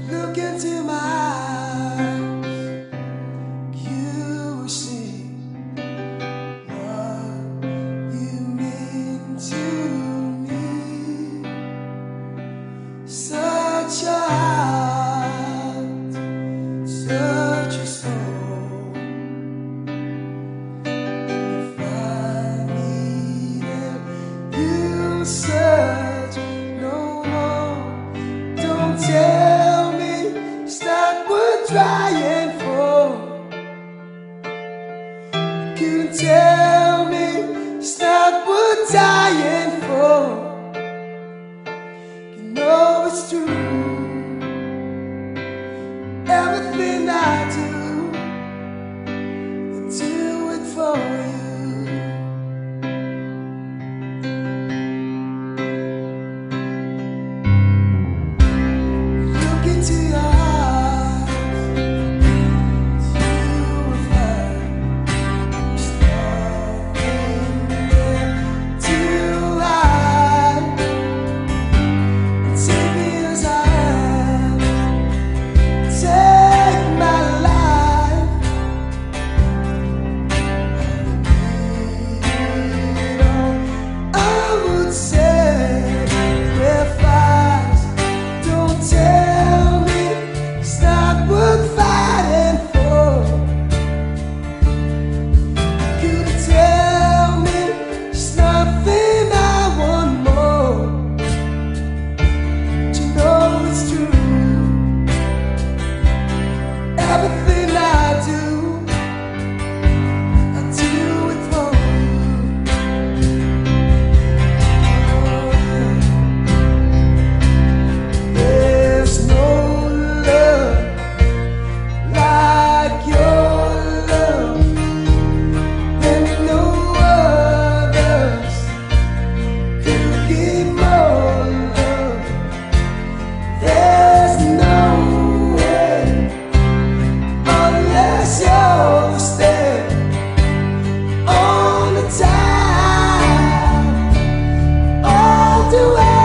Look into my eyes, you will see what you mean to me. Such a heart, such a soul. If I needed you, search no more. Don't tell me it's not worth trying for. You couldn't tell me it's not worth dying for. You know it's true. Everything I do it for you. Look into your eyes, you will find there's nothing there to hide. Take me as I am, take my life. I would sacrifice. Don't tell me it's not worth fighting for. You could tell me it's nothing I want more. But you know it's true. Everything I do it for you. There's no love like your love, and no others could give more love. There's no way unless you're staying on the time, all the way.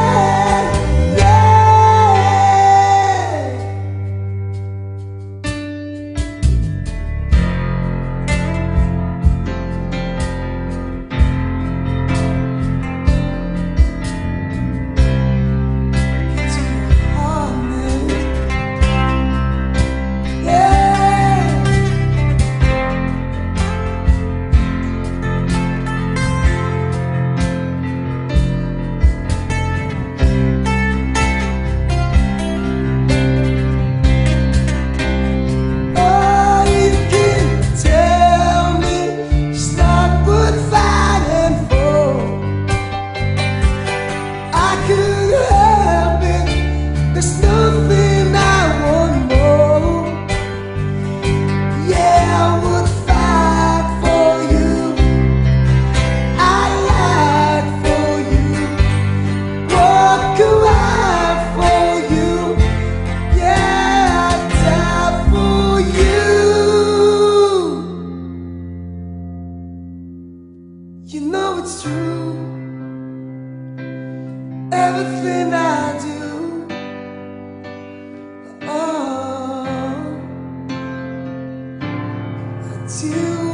You know it's true. Everything I do, I do